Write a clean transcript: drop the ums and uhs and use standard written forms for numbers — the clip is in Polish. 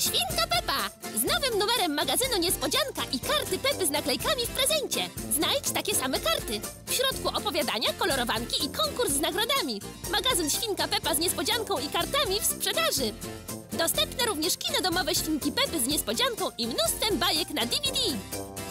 Świnka Pepa! Z nowym numerem magazynu Niespodzianka i karty Pepy z naklejkami w prezencie. Znajdź takie same karty. W środku opowiadania, kolorowanki i konkurs z nagrodami. Magazyn Świnka Pepa z niespodzianką i kartami w sprzedaży. Dostępne również kino domowe Świnki Pepy z niespodzianką i mnóstwem bajek na DVD.